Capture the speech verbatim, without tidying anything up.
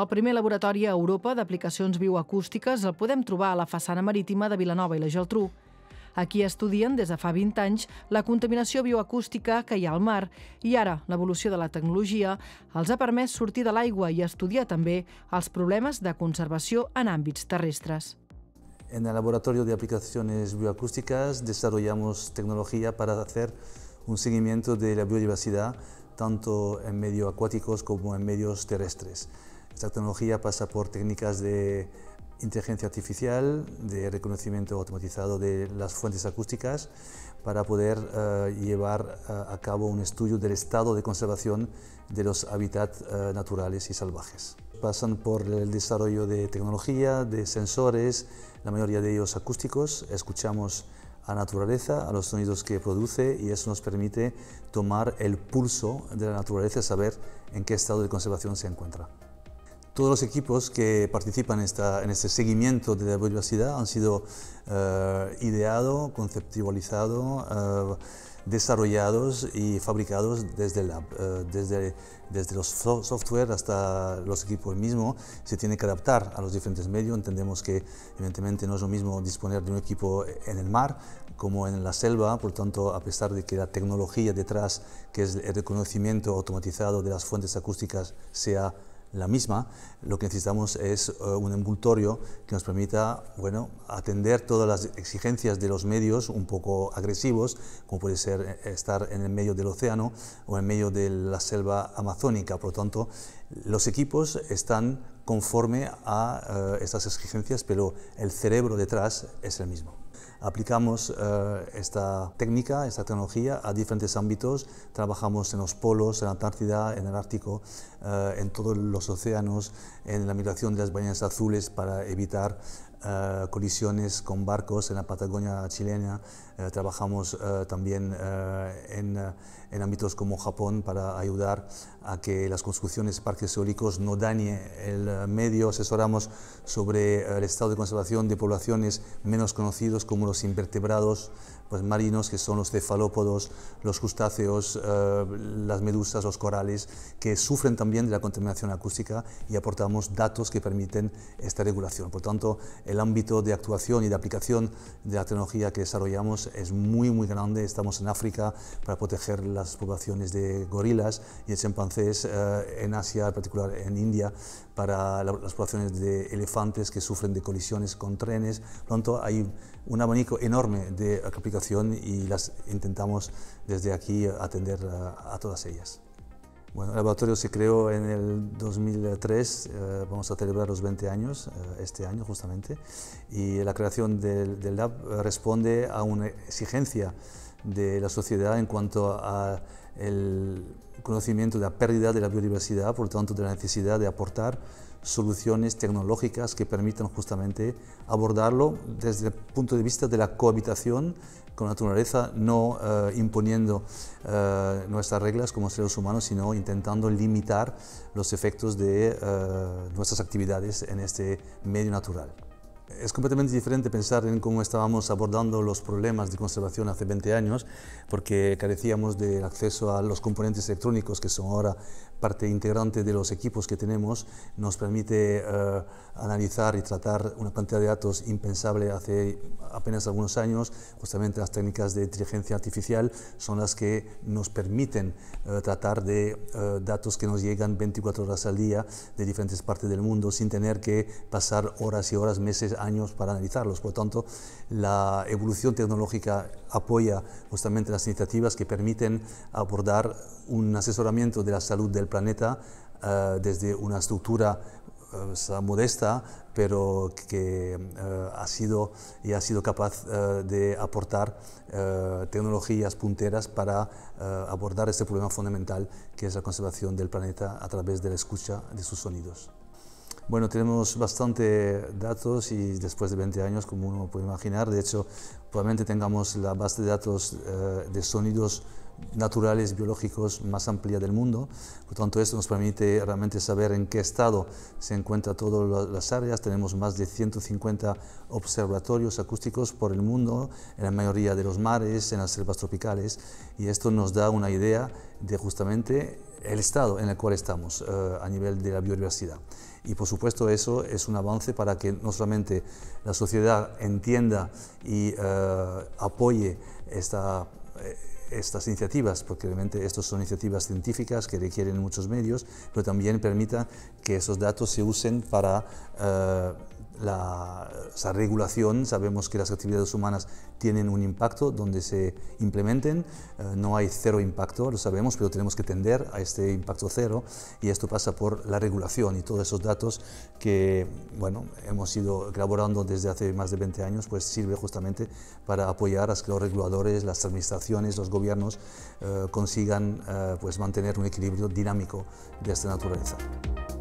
El primer laboratori a Europa d'aplicacions bioacústiques el podem trobar a la façana marítima de Vilanova i la Geltrú. Aquí estudien des de fa vint anys la contaminació bioacústica que hi ha al mar i ara l'evolució de la tecnologia els ha permès sortir de l'aigua i estudiar també els problemes de conservació en àmbits terrestres. En el laboratorio de aplicaciones bioacústicas desarrollamos tecnología para hacer un seguimiento de la biodiversidad tanto en medios acuáticos como en medios terrestres. Esta tecnología pasa por técnicas de inteligencia artificial, de reconocimiento automatizado de las fuentes acústicas para poder uh, llevar uh, a cabo un estudio del estado de conservación de los hábitats uh, naturales y salvajes. Pasan por el desarrollo de tecnología, de sensores, la mayoría de ellos acústicos. Escuchamos a la naturaleza, a los sonidos que produce y eso nos permite tomar el pulso de la naturaleza, saber en qué estado de conservación se encuentra. Todos los equipos que participan en, esta, en este seguimiento de la biodiversidad han sido uh, ideados, conceptualizados, uh, desarrollados y fabricados desde el lab. Uh, desde, desde los software hasta los equipos mismos se tiene que adaptar a los diferentes medios. Entendemos que evidentemente no es lo mismo disponer de un equipo en el mar como en la selva, por tanto, a pesar de que la tecnología detrás, que es el reconocimiento automatizado de las fuentes acústicas, sea la misma, lo que necesitamos es uh, un envoltorio que nos permita bueno, atender todas las exigencias de los medios un poco agresivos, como puede ser estar en el medio del océano o en medio de la selva amazónica. Por lo tanto, los equipos están conforme a uh, estas exigencias, pero el cerebro detrás es el mismo. Aplicamos uh, esta técnica, esta tecnología a diferentes ámbitos. Trabajamos en los polos, en la Antártida, en el Ártico, uh, en todos los océanos, en la migración de las ballenas azules para evitar uh, colisiones con barcos en la Patagonia chilena. Uh, trabajamos uh, también uh, en, uh, en ámbitos como Japón para ayudar a que las construcciones de parques eólicos no dañen el medio. Asesoramos sobre uh, el estado de conservación de poblaciones menos conocidos como los invertebrados pues, marinos, que son los cefalópodos, los crustáceos, uh, las medusas, los corales, que sufren también de la contaminación acústica y aportamos datos que permiten esta regulación. Por tanto, el ámbito de actuación y de aplicación de la tecnología que desarrollamos es muy, muy grande. Estamos en África para proteger las poblaciones de gorilas y de chimpancés, uh, en Asia, en particular en India, para la, las poblaciones de elefantes que sufren de colisiones con trenes. Por tanto, hay un abanico enorme de aplicación y las intentamos desde aquí atender a, a todas ellas. Bueno, el laboratorio se creó en el dos mil tres, eh, vamos a celebrar los veinte años eh, este año justamente, y la creación del, del lab responde a una exigencia de la sociedad en cuanto a el conocimiento de la pérdida de la biodiversidad, por lo tanto de la necesidad de aportar soluciones tecnológicas que permitan justamente abordarlo desde el punto de vista de la cohabitación con la naturaleza, no uh, imponiendo uh, nuestras reglas como seres humanos, sino intentando limitar los efectos de uh, nuestras actividades en este medio natural. Es completamente diferente pensar en cómo estábamos abordando los problemas de conservación hace veinte años, porque carecíamos del acceso a los componentes electrónicos que son ahora parte integrante de los equipos que tenemos. Nos permite uh, analizar y tratar una cantidad de datos impensable hace apenas algunos años. Justamente las técnicas de inteligencia artificial son las que nos permiten uh, tratar de uh, datos que nos llegan veinticuatro horas al día de diferentes partes del mundo sin tener que pasar horas y horas, meses, años para analizarlos. Por lo tanto, la evolución tecnológica apoya justamente las iniciativas que permiten abordar un asesoramiento de la salud del planeta uh, desde una estructura uh, modesta, pero que uh, ha sido y ha sido capaz uh, de aportar uh, tecnologías punteras para uh, abordar este problema fundamental que es la conservación del planeta a través de la escucha de sus sonidos. Bueno, tenemos bastante datos y después de veinte años, como uno puede imaginar, de hecho, probablemente tengamos la base de datos eh, de sonidos naturales, biológicos más amplia del mundo. Por tanto, esto nos permite realmente saber en qué estado se encuentran todas las áreas. Tenemos más de ciento cincuenta observatorios acústicos por el mundo, en la mayoría de los mares, en las selvas tropicales, y esto nos da una idea de justamente el estado en el cual estamos eh, a nivel de la biodiversidad. Y por supuesto eso es un avance para que no solamente la sociedad entienda y eh, apoye esta eh, estas iniciativas, porque realmente estas son iniciativas científicas que requieren muchos medios, pero también permita que esos datos se usen para eh, la, esa regulación. Sabemos que las actividades humanas tienen un impacto donde se implementen, eh, no hay cero impacto, lo sabemos, pero tenemos que tender a este impacto cero, y esto pasa por la regulación, y todos esos datos que bueno, hemos ido elaborando desde hace más de veinte años, pues sirve justamente para apoyar a que los reguladores, las administraciones, los gobiernos eh, consigan eh, pues mantener un equilibrio dinámico de esta naturaleza.